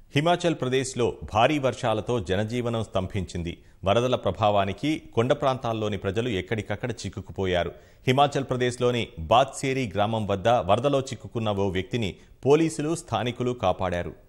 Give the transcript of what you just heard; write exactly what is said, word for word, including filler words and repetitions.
హిమాచల్ ప్రదేశ్లో భారీ వర్షాలతో జనజీవనం స్తంభించింది. వరదల ప్రభావానికి కొండ ప్రాంతాల్లోని ప్రజలు ఎక్కడికక్కడ చిక్కుకుపోయారు. హిమాచల్ ప్రదేశ్లోని బాత్సేరీ గ్రామం వద్ద వరదలో చిక్కుకున్న ఓ వ్యక్తిని పోలీసులు, స్థానికులు కాపాడారు.